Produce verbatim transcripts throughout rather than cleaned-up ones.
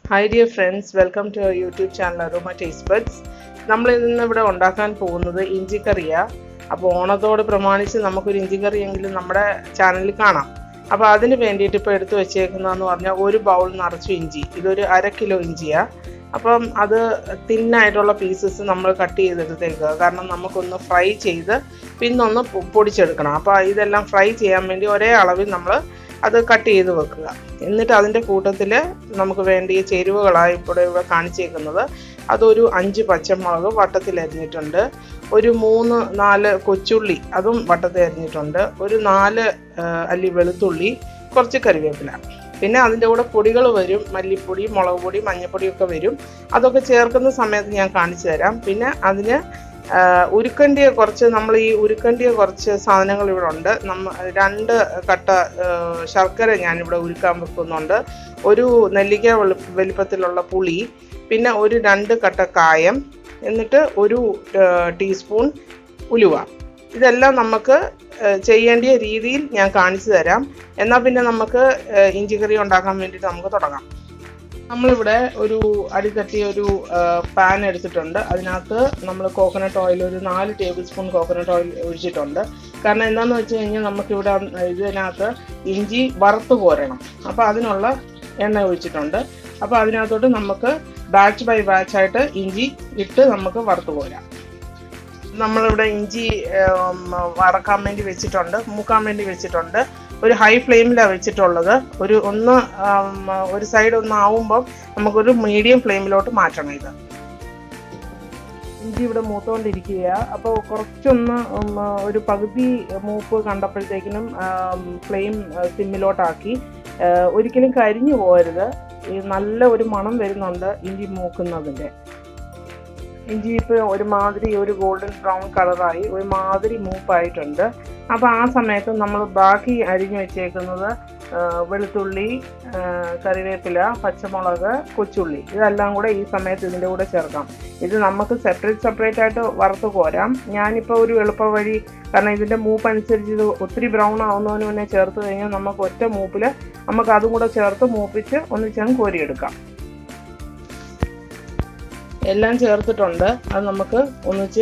Hi dear friends, welcome to our YouTube channel Aroma Taste Buds. നമ്മൾ ഇന്ന് ഇവിടെ ഉണ്ടാക്കാൻ പോകുന്നത് ഇഞ്ചി കറിയാ. അപ്പോൾ ഓണത്തോട് പ്രമാണിച്ച് നമുക്കൊരു ഇഞ്ചി കറിയെങ്കിലും നമ്മുടെ ചാനലിൽ കാണാം. അപ്പോൾ അതിന് വേണ്ടിയിട്ട് ഇപ്പോൾ എടുത്തു വെച്ചേക്കുന്നതെന്ന് പറഞ്ഞാൽ ഒരു ബൗൾ നിറച്ചു ഇഞ്ചി. ഇതൊരു അര കിലോ ഇഞ്ചിയാ. അപ്പം അത് തിന്നായിട്ടുള്ള പീസസ് നമ്മൾ കട്ട് ചെയ്തെടുത്തേക്കുക. കാരണം നമുക്കൊന്ന് ഫ്രൈ ചെയ്ത് പിന്നൊന്ന് പൊടിച്ചെടുക്കണം. അപ്പോൾ ഇതെല്ലാം ഫ്രൈ ചെയ്യാൻ വേണ്ടി ഒരേ അളവിൽ നമ്മൾ അത് കട്ട് ചെയ്ത് വെക്കുക. എന്നിട്ട് അതിൻ്റെ കൂട്ടത്തിൽ നമുക്ക് വേണ്ടിയ ചേരുവകളായി ഇവിടെ ഇവിടെ കാണിച്ചേക്കുന്നത് അതൊരു അഞ്ച് പച്ചമുളക് വട്ടത്തിൽ അരിഞ്ഞിട്ടുണ്ട്, ഒരു മൂന്ന് നാല് കൊച്ചുള്ളി അതും വട്ടത്തിൽ അരിഞ്ഞിട്ടുണ്ട്, ഒരു നാല് അല്ലി വെളുത്തുള്ളി, കുറച്ച് കറിവേപ്പില. പിന്നെ അതിൻ്റെ കൂടെ പൊടികൾ വരും, മല്ലിപ്പൊടി, മുളക് പൊടി, മഞ്ഞൾപ്പൊടിയൊക്കെ വരും. അതൊക്കെ ചേർക്കുന്ന സമയത്ത് ഞാൻ കാണിച്ചു തരാം. പിന്നെ അതിന് ഉരുക്കണ്ടിയ കുറച്ച് നമ്മൾ ഈ ഉരുക്കണ്ടിയ കുറച്ച് സാധനങ്ങൾ ഇവിടെ ഉണ്ട്. നമ്മ രണ്ട് കട്ട ശർക്കര ഞാനിവിടെ ഉരുക്കാൻ വെക്കുന്നുണ്ട്, ഒരു നെല്ലിക്ക വലിപ്പത്തിലുള്ള പുളി, പിന്നെ ഒരു രണ്ട് കട്ട കായം, എന്നിട്ട് ഒരു ടീസ്പൂൺ ഉലുവ. ഇതെല്ലാം നമുക്ക് ചെയ്യേണ്ട രീതിയിൽ ഞാൻ കാണിച്ചു തരാം. എന്നാൽ പിന്നെ നമുക്ക് ഇഞ്ചിക്കറി ഉണ്ടാക്കാൻ വേണ്ടിയിട്ട് നമുക്ക് തുടങ്ങാം. നമ്മളിവിടെ ഒരു അടിത്തട്ടിയ ഒരു പാൻ എടുത്തിട്ടുണ്ട്. അതിനകത്ത് നമ്മൾ കോക്കനട്ട് ഓയിൽ ഒരു നാല് ടേബിൾ സ്പൂൺ കോക്കനട്ട് ഓയിൽ ഒഴിച്ചിട്ടുണ്ട്. കാരണം എന്താണെന്ന് വെച്ച് കഴിഞ്ഞാൽ നമുക്കിവിടെ ഇതിനകത്ത് ഇഞ്ചി വറുത്ത് കോരണം. അപ്പോൾ അതിനുള്ള എണ്ണ ഒഴിച്ചിട്ടുണ്ട്. അപ്പോൾ അതിനകത്തോട്ട് നമുക്ക് ബാച്ച് ബൈ ബാച്ചായിട്ട് ഇഞ്ചി ഇട്ട് നമുക്ക് വറുത്ത് കോരാം. നമ്മളിവിടെ ഇഞ്ചി വറക്കാൻ വേണ്ടി വെച്ചിട്ടുണ്ട്, മൂക്കാൻ വേണ്ടി വെച്ചിട്ടുണ്ട്. ഒരു ഹൈ ഫ്ലെയിമിലാണ് വെച്ചിട്ടുള്ളത്. ഒരു ഒന്ന് ഒരു സൈഡ് ഒന്ന് ആവുമ്പം നമുക്കൊരു മീഡിയം ഫ്ലെയിമിലോട്ട് മാറ്റണം. ഇത് ഇഞ്ചി ഇവിടെ മൂത്തുകൊണ്ടിരിക്കുക. അപ്പോൾ കുറച്ചൊന്ന് ഒരു പകുതി മൂപ്പ് കണ്ടപ്പോഴത്തേക്കിനും ഫ്ലെയിം സിമ്മിലോട്ടാക്കി. ഒരിക്കലും കരിഞ്ഞു പോകരുത്. നല്ല ഒരു മണം വരുന്നുണ്ട് ഇഞ്ചി മൂക്കുന്നതിൻ്റെ. ഇഞ്ചി ഇപ്പോൾ ഒരുമാതിരി ഒരു ഗോൾഡൻ ബ്രൗൺ കളറായി ഒരുമാതിരി മൂപ്പായിട്ടുണ്ട്. അപ്പോൾ ആ സമയത്ത് നമ്മൾ ബാക്കി അരിഞ്ഞു വെച്ചേക്കുന്നത് വെളുത്തുള്ളി, കറിവേപ്പില, പച്ചമുളക്, കൊച്ചുള്ളി ഇതെല്ലാം കൂടെ ഈ സമയത്ത് ഇതിൻ്റെ കൂടെ ചേർക്കാം. ഇത് നമുക്ക് സെപ്പറേറ്റ് സെപ്പറേറ്റ് ആയിട്ട് വറുത്ത് കോരാം. ഞാനിപ്പോൾ ഒരു എളുപ്പ വഴി, കാരണം ഇതിൻ്റെ മൂപ്പ് അനുസരിച്ച് ഇത് ഒത്തിരി ബ്രൗൺ ആവുന്നതിന് മുന്നേ ചേർത്ത് കഴിഞ്ഞാൽ നമുക്ക് ഒറ്റ മൂപ്പിൽ നമുക്ക് അതും കൂടെ ചേർത്ത് മൂപ്പിച്ച് ഒന്നിച്ചങ്ങ് കോരിയെടുക്കാം. എല്ലാം ചേർത്തിട്ടുണ്ട്. അത് നമുക്ക് ഒന്നിച്ച്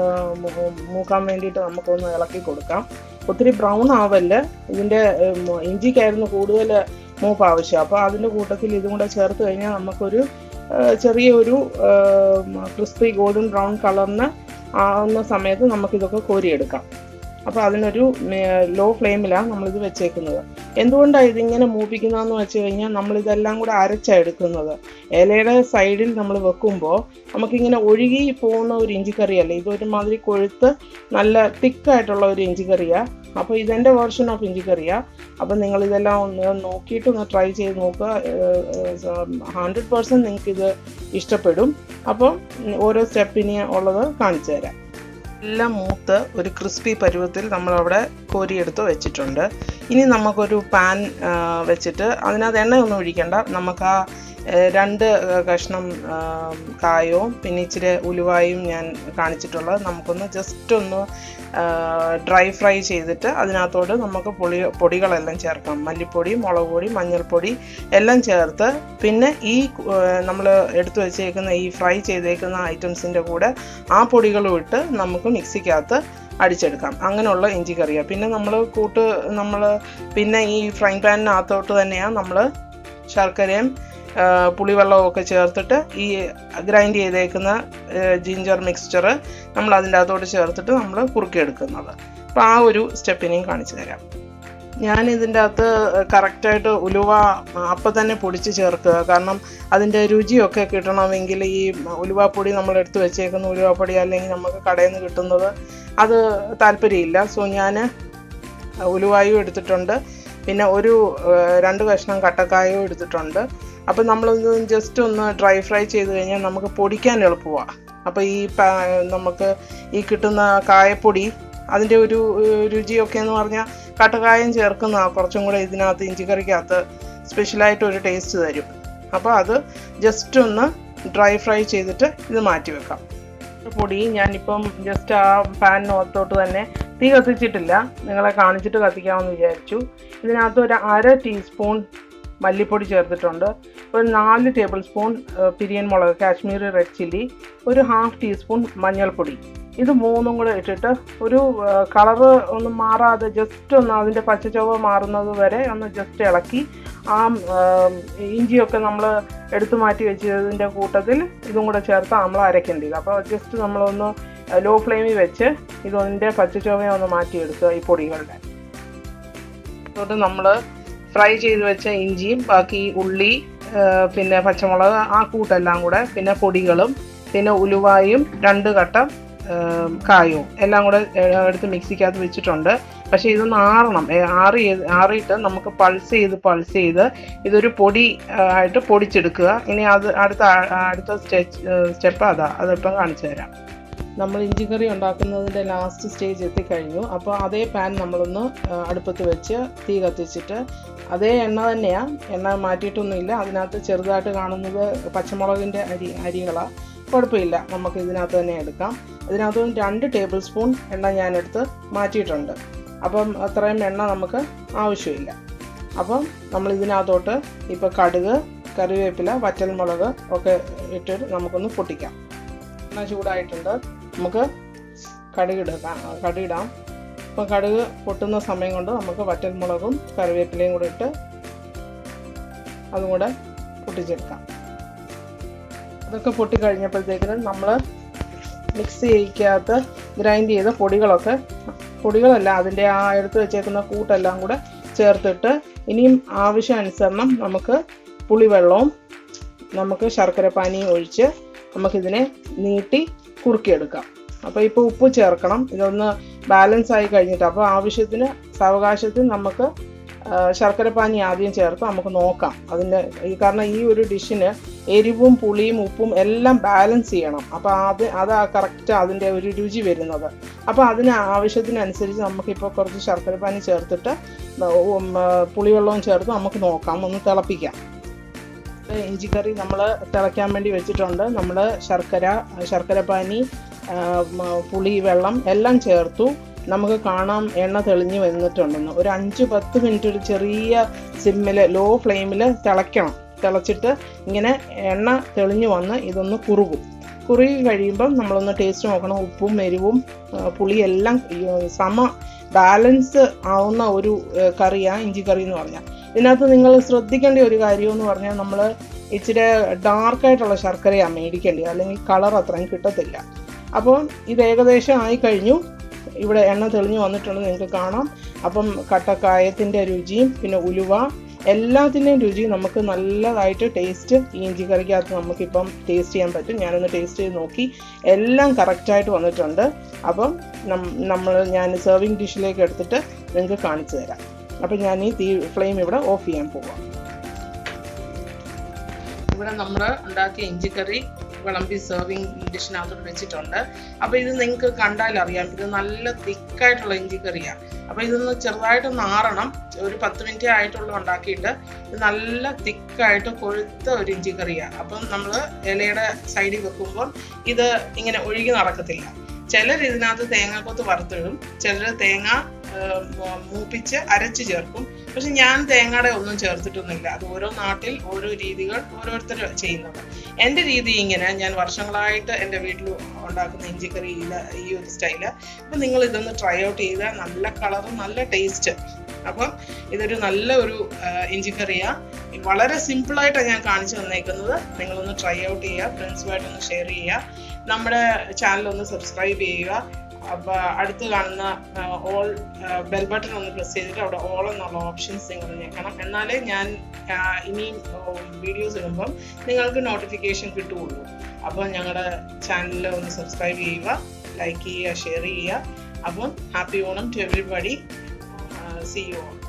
മൂക്കാൻ വേണ്ടിയിട്ട് നമുക്കൊന്ന് ഇളക്കി കൊടുക്കാം. ഒത്തിരി ബ്രൗൺ ആവല്ല, ഇതിൻ്റെ ഇഞ്ചിക്കായിരുന്നു കൂടുതൽ മൂപ്പ് ആവശ്യം. അപ്പോൾ അതിൻ്റെ കൂട്ടത്തിൽ ഇതും കൂടെ ചേർത്ത് കഴിഞ്ഞാൽ നമുക്കൊരു ചെറിയൊരു ക്രിസ്പി ഗോൾഡൻ ബ്രൗൺ കളറിന് ആവുന്ന സമയത്ത് നമുക്കിതൊക്കെ കോരിയെടുക്കാം. അപ്പോൾ അതിനൊരു ലോ ഫ്ലെയിമിലാണ് നമ്മളിത് വെച്ചേക്കുന്നത്. എന്തുകൊണ്ടാണ് ഇതിങ്ങനെ മൂപ്പിക്കുന്നതെന്ന് വെച്ച് കഴിഞ്ഞാൽ നമ്മളിതെല്ലാം കൂടെ അരച്ചെടുക്കുന്നത്. ഇലയുടെ സൈഡിൽ നമ്മൾ വെക്കുമ്പോൾ നമുക്കിങ്ങനെ ഒഴുകി പോകുന്ന ഒരു ഇഞ്ചിക്കറിയല്ല, ഇതൊരുമാതിരി കൊഴുത്ത് നല്ല തിക്കായിട്ടുള്ള ഒരു ഇഞ്ചിക്കറിയാണ്. അപ്പോൾ ഇതെൻ്റെ വേർഷൻ ഓഫ് ഇഞ്ചിക്കറിയാണ്. അപ്പോൾ നിങ്ങളിതെല്ലാം ഒന്ന് നോക്കിയിട്ട് ഒന്ന് ട്രൈ ചെയ്ത് നോക്കുക. ഹൺഡ്രഡ് പെർസെൻറ്റ് നിങ്ങൾക്കിത് ഇഷ്ടപ്പെടും. അപ്പം ഓരോ സ്റ്റെപ്പിന് ഉള്ളത് കാണിച്ചു തരാം. എല്ലാം മൂത്ത് ഒരു ക്രിസ്പി പരുവത്തിൽ നമ്മളവിടെ കോരിയെടുത്ത് വെച്ചിട്ടുണ്ട്. ഇനി നമുക്കൊരു പാൻ വെച്ചിട്ട് അതിനകത്ത് എണ്ണയൊന്നും ഒഴിക്കണ്ട. നമുക്ക് ആ രണ്ട് കഷ്ണം കായവും പിന്നെ ഇച്ചിരി ഉലുവായും ഞാൻ കാണിച്ചിട്ടുള്ളത് നമുക്കൊന്ന് ജസ്റ്റ് ഒന്ന് ഡ്രൈ ഫ്രൈ ചെയ്തിട്ട് അതിനകത്തോട്ട് നമുക്ക് പൊടി പൊടികളെല്ലാം ചേർക്കാം. മല്ലിപ്പൊടി, മുളക് പൊടി, മഞ്ഞൾപ്പൊടി എല്ലാം ചേർത്ത് പിന്നെ ഈ നമ്മൾ എടുത്തു വെച്ചേക്കുന്ന ഈ ഫ്രൈ ചെയ്തേക്കുന്ന ഐറ്റംസിൻ്റെ കൂടെ ആ പൊടികളും ഇട്ട് നമുക്ക് മിക്സിക്കകത്ത് അടിച്ചെടുക്കാം. അങ്ങനെയുള്ള ഇഞ്ചി കറിയാണ്. പിന്നെ നമ്മൾ കൂട്ട് നമ്മൾ പിന്നെ ഈ ഫ്രൈ പാനിനകത്തോട്ട് തന്നെയാണ് നമ്മൾ ശർക്കരയും പുളിവെള്ളവും ഒക്കെ ചേർത്തിട്ട് ഈ ഗ്രൈൻഡ് ചെയ്തേക്കുന്ന ജിഞ്ചർ മിക്സ്ചർ നമ്മൾ അതിൻ്റെ അകത്തോട്ട് ചേർത്തിട്ട് നമ്മൾ കുറുക്കിയെടുക്കുന്നത്. അപ്പോൾ ആ ഒരു സ്റ്റെപ്പിനെയും കാണിച്ചു തരാം. ഞാൻ ഇതിൻ്റെ അകത്ത് കറക്റ്റായിട്ട് ഉലുവ അപ്പം തന്നെ പൊടിച്ച് ചേർക്കുക. കാരണം അതിൻ്റെ രുചിയൊക്കെ കിട്ടണമെങ്കിൽ ഈ ഉലുവാപ്പൊടി നമ്മൾ എടുത്ത് വെച്ചേക്കുന്ന ഉലുവാപ്പൊടി അല്ലെങ്കിൽ നമുക്ക് കടയിൽ നിന്ന് കിട്ടുന്നത് അത് താല്പര്യമില്ല. സോ ഞാൻ ഉലുവായും എടുത്തിട്ടുണ്ട്, പിന്നെ ഒരു രണ്ട് കഷ്ണം കട്ടക്കായവും എടുത്തിട്ടുണ്ട്. അപ്പോൾ നമ്മളൊന്ന് ജസ്റ്റ് ഒന്ന് ഡ്രൈ ഫ്രൈ ചെയ്ത് കഴിഞ്ഞാൽ നമുക്ക് പൊടിക്കാൻ എളുപ്പമാണ്. അപ്പോൾ ഈ നമുക്ക് ഈ കിട്ടുന്ന കായപ്പൊടി അതിൻ്റെ ഒരു രുചിയൊക്കെ എന്ന് പറഞ്ഞാൽ കട്ടക്കായം ചേർക്കുന്ന കുറച്ചും കൂടെ ഇതിനകത്ത് ഇഞ്ചിക്കറിക്കകത്ത് സ്പെഷ്യലായിട്ട് ഒരു ടേസ്റ്റ് തരും. അപ്പോൾ അത് ജസ്റ്റ് ഒന്ന് ഡ്രൈ ഫ്രൈ ചെയ്തിട്ട് ഇത് മാറ്റി വെക്കാം. പൊടി ഞാനിപ്പം ജസ്റ്റ് ആ പാനിനകത്തോട്ട് തന്നെ തീ കത്തിച്ചിട്ടില്ല, നിങ്ങളെ കാണിച്ചിട്ട് കത്തിക്കാമെന്ന് വിചാരിച്ചു. ഇതിനകത്ത് ഒരു അര ടീസ്പൂൺ മല്ലിപ്പൊടി ചേർത്തിട്ടുണ്ട്, ഒരു നാല് ടേബിൾ സ്പൂൺ പിരിയൻ മുളക് കാശ്മീരി റെഡ് ചില്ലി, ഒരു ഹാഫ് ടീസ്പൂൺ മഞ്ഞൾപ്പൊടി. ഇത് മൂന്നും കൂടെ ഇട്ടിട്ട് ഒരു കളറ് ഒന്നും മാറാതെ ജസ്റ്റ് ഒന്ന് അതിൻ്റെ പച്ചച്ചുവ മാറുന്നത് വരെ ഒന്ന് ജസ്റ്റ് ഇളക്കി ആ ഇഞ്ചിയൊക്കെ നമ്മൾ എടുത്തു മാറ്റി വെച്ചതിൻ്റെ കൂട്ടത്തിൽ ഇതും കൂടെ ചേർത്ത് നമ്മൾ അരയ്ക്കേണ്ടത്. അപ്പോൾ ജസ്റ്റ് നമ്മളൊന്ന് ലോ ഫ്ലെയിമിൽ വെച്ച് ഇതിൻ്റെ പച്ചച്ചുവയെ ഒന്ന് മാറ്റിയെടുക്കുക ഈ പൊടികളുടെ. അതുകൊണ്ട് നമ്മൾ ഫ്രൈ ചെയ്ത് വെച്ച ഇഞ്ചിയും ബാക്കി ഉള്ളി പിന്നെ പച്ചമുളക് ആ കൂട്ടെല്ലാം കൂടെ പിന്നെ പൊടികളും പിന്നെ ഉലുവായും രണ്ട് കട്ട കായവും എല്ലാം കൂടെ എടുത്ത് മിക്സിക്കകത്ത് വെച്ചിട്ടുണ്ട്. പക്ഷേ ഇതൊന്ന് ആറണം, ആറി ആറിയിട്ട് നമുക്ക് പൾസ് ചെയ്ത് പൾസ് ചെയ്ത് ഇതൊരു പൊടി ആയിട്ട് പൊടിച്ചെടുക്കുക. ഇനി അത് അടുത്ത അടുത്ത സ്റ്റെപ്പ് അതാ അതിപ്പം കാണിച്ചു തരാം. നമ്മൾ ഇഞ്ചി കറി ഉണ്ടാക്കുന്നതിൻ്റെ ലാസ്റ്റ് സ്റ്റേജ് എത്തിക്കഴിഞ്ഞു. അപ്പോൾ അതേ പാൻ നമ്മളൊന്ന് അടുപ്പത്ത് വെച്ച് തീ കത്തിച്ചിട്ട് അതേ എണ്ണ തന്നെയാണ്, എണ്ണ മാറ്റിയിട്ടൊന്നുമില്ല. അതിനകത്ത് ചെറുതായിട്ട് കാണുന്നത് പച്ചമുളകിൻ്റെ അരി അരികളാണ്, കുഴപ്പമില്ല, നമുക്ക് ഇതിനകത്ത് തന്നെ എടുക്കാം. ഇതിനകത്ത് രണ്ട് ടേബിൾ സ്പൂൺ എണ്ണ ഞാനെടുത്ത് മാറ്റിയിട്ടുണ്ട്. അപ്പം അത്രയും എണ്ണ നമുക്ക് ആവശ്യമില്ല. അപ്പം നമ്മൾ ഇതിനകത്തോട്ട് ഇപ്പോൾ കടുക്, കറിവേപ്പില, വറ്റൽമുളക് ഒക്കെ ഇട്ടിട്ട് നമുക്കൊന്ന് പൊട്ടിക്കാം. എണ്ണ ചൂടായിട്ടുണ്ട്, നമുക്ക് കടുകിടാം കടുകിടാം അപ്പോൾ കടുക് പൊട്ടുന്ന സമയം കൊണ്ട് നമുക്ക് വറ്റൽമുളകും കറിവേപ്പിലയും കൂടെ ഇട്ട് അതും കൂടെ പൊട്ടിച്ചെടുക്കാം. അതൊക്കെ പൊട്ടിക്കഴിഞ്ഞപ്പോഴത്തേക്കിനും നമ്മൾ മിക്സ് ചെയ്യിക്കകത്ത് ഗ്രൈൻഡ് ചെയ്ത പൊടികളൊക്കെ പൊടികളല്ല അതിൻ്റെ ആ എടുത്ത് വെച്ചേക്കുന്ന കൂട്ടെല്ലാം കൂടെ ചേർത്തിട്ട് ഇനിയും ആവശ്യാനുസരണം നമുക്ക് പുളിവെള്ളവും നമുക്ക് ശർക്കരപ്പാനിയും ഒഴിച്ച് നമുക്കിതിനെ നീട്ടി കുറുക്കിയെടുക്കാം. അപ്പോൾ ഇപ്പോൾ ഉപ്പ് ചേർക്കണം, ഇതൊന്ന് ബാലൻസ് ആയി കഴിഞ്ഞിട്ട് അപ്പോൾ ആവശ്യത്തിന് സാവകാശത്തിൽ നമുക്ക് ശർക്കരപ്പാനി ആദ്യം ചേർത്ത് നമുക്ക് നോക്കാം അതിൻ്റെ ഈ കാരണം ഈ ഒരു ഡിഷിന് എരിവും പുളിയും ഉപ്പും എല്ലാം ബാലൻസ് ചെയ്യണം. അപ്പോൾ അത് അതാ കറക്റ്റ് അതിൻ്റെ ഒരു രുചി വരുന്നത്. അപ്പോൾ അതിന് ആവശ്യത്തിനനുസരിച്ച് നമുക്കിപ്പോൾ കുറച്ച് ശർക്കരപ്പാനി ചേർത്തിട്ട് പുളിവെള്ളവും ചേർത്ത് നമുക്ക് നോക്കാം, ഒന്ന് തിളപ്പിക്കാം. ഇഞ്ചിക്കറി നമ്മൾ തിളയ്ക്കാൻ വേണ്ടി വെച്ചിട്ടുണ്ട്. നമ്മൾ ശർക്കര ശർക്കരപ്പാനി പുളി വെള്ളം എല്ലാം ചേർത്തു. നമുക്ക് കാണാം എണ്ണ തെളിഞ്ഞ് വന്നിട്ടുണ്ടെന്ന്. ഒരു അഞ്ച് പത്ത് മിനിറ്റ് ഒരു ചെറിയ സിമ്മിൽ ലോ ഫ്ലെയിമിൽ തിളയ്ക്കണം. തിളച്ചിട്ട് ഇങ്ങനെ എണ്ണ തെളിഞ്ഞ് വന്ന് ഇതൊന്ന് കുറുകും. കുറുകി കഴിയുമ്പം നമ്മളൊന്ന് ടേസ്റ്റ് നോക്കണം. ഉപ്പും എരിവും പുളിയെല്ലാം സമ ബാലൻസ് ആവുന്ന ഒരു കറിയാണ് ഇഞ്ചി കറി എന്ന് പറഞ്ഞാൽ. ഇതിനകത്ത് നിങ്ങൾ ശ്രദ്ധിക്കേണ്ട ഒരു കാര്യം എന്ന് പറഞ്ഞാൽ നമ്മൾ ഇച്ചിരി ഡാർക്കായിട്ടുള്ള ശർക്കരയാണ് മേടിക്കേണ്ടത്, അല്ലെങ്കിൽ കളർ അത്രയും കിട്ടത്തില്ല. അപ്പോൾ ഇത് ഏകദേശം ആയിക്കഴിഞ്ഞു, ഇവിടെ എണ്ണ തെളിഞ്ഞ് വന്നിട്ടുണ്ടെന്ന് നിങ്ങൾക്ക് കാണാം. അപ്പം കട്ടക്കായത്തിൻ്റെ രുചിയും പിന്നെ ഉലുവ എല്ലാത്തിൻ്റെയും രുചി നമുക്ക് നല്ലതായിട്ട് ടേസ്റ്റ് ഈ ഇഞ്ചി കറിക്കകത്ത് നമുക്കിപ്പം ടേസ്റ്റ് ചെയ്യാൻ പറ്റും. ഞാനൊന്ന് ടേസ്റ്റ് ചെയ്ത് നോക്കി, എല്ലാം കറക്റ്റായിട്ട് വന്നിട്ടുണ്ട്. അപ്പം നമ്മൾ ഞാൻ സെർവിങ് ഡിഷിലേക്ക് എടുത്തിട്ട് നിങ്ങൾക്ക് കാണിച്ചു തരാം. അപ്പം ഞാൻ ഈ തീ ഫ്ലെയിം ഇവിടെ ഓഫ് ചെയ്യാൻ പോവാം. ഇവിടെ നമ്മൾ ഉണ്ടാക്കിയ ഇഞ്ചിക്കറി വിളമ്പി സെർവിങ് ഡിഷിനകത്തോട്ട് വെച്ചിട്ടുണ്ട്. അപ്പോൾ ഇത് നിങ്ങൾക്ക് കണ്ടാൽ അറിയാം, ഇത് നല്ല തിക്കായിട്ടുള്ള ഇഞ്ചിക്കറിയാണ്. അപ്പോൾ ഇതൊന്ന് ചെറുതായിട്ടൊന്ന് ആറണം. ഒരു പത്ത് മിനിറ്റ് ആയിട്ടുള്ള ഉണ്ടാക്കിയിട്ട് ഇത് നല്ല തിക്കായിട്ട് കൊഴുത്ത ഒരു ഇഞ്ചിക്കറിയാണ്. അപ്പം നമ്മൾ ഇലയുടെ സൈഡിൽ വെക്കുമ്പോൾ ഇത് ഇങ്ങനെ ഒഴുകി നടക്കത്തില്ല. ചിലർ ഇതിനകത്ത് തേങ്ങാക്കൊത്ത് വറുത്തിടും, ചിലർ തേങ്ങ മൂപ്പിച്ച് അരച്ച് ചേർക്കും. പക്ഷെ ഞാൻ തേങ്ങയുടെ ഒന്നും ചേർത്തിട്ടൊന്നുമില്ല. അത് ഓരോ നാട്ടിൽ ഓരോ രീതികൾ ഓരോരുത്തർ ചെയ്യുന്നത്. എൻ്റെ രീതി ഇങ്ങനെ, ഞാൻ വർഷങ്ങളായിട്ട് എൻ്റെ വീട്ടിൽ ഉണ്ടാക്കുന്ന ഇഞ്ചിക്കറി ഈ ഒരു സ്റ്റൈല്. അപ്പം നിങ്ങൾ ഇതൊന്ന് ട്രൈ ഔട്ട് ചെയ്താൽ നല്ല കളറും നല്ല ടേസ്റ്റ്. അപ്പം ഇതൊരു നല്ല ഒരു ഇഞ്ചിക്കറിയാണ്. വളരെ സിമ്പിളായിട്ടാണ് ഞാൻ കാണിച്ചു തന്നേക്കുന്നത്. നിങ്ങളൊന്ന് ട്രൈ ഔട്ട് ചെയ്യുക, ഫ്രണ്ട്സുമായിട്ടൊന്ന് ഷെയർ ചെയ്യുക, നമ്മുടെ ചാനൽ ഒന്ന് സബ്സ്ക്രൈബ് ചെയ്യുക. അപ്പോൾ അടുത്ത് കാണുന്ന ഓൾ ബെൽ ബട്ടൺ ഒന്ന് പ്രസ് ചെയ്തിട്ട് അവിടെ ഓൾ എന്നുള്ള ഓപ്ഷൻസ് നിങ്ങൾ ഞെക്കണം. എന്നാലേ ഞാൻ ഇനിയും വീഡിയോസ് ഇടുമ്പം നിങ്ങൾക്ക് നോട്ടിഫിക്കേഷൻ കിട്ടുകയുള്ളൂ. അപ്പോൾ ഞങ്ങളുടെ ചാനലിൽ ഒന്ന് സബ്സ്ക്രൈബ് ചെയ്യുക, ലൈക്ക് ചെയ്യുക, ഷെയർ ചെയ്യുക. അപ്പം happy Onam to everybody. See you all.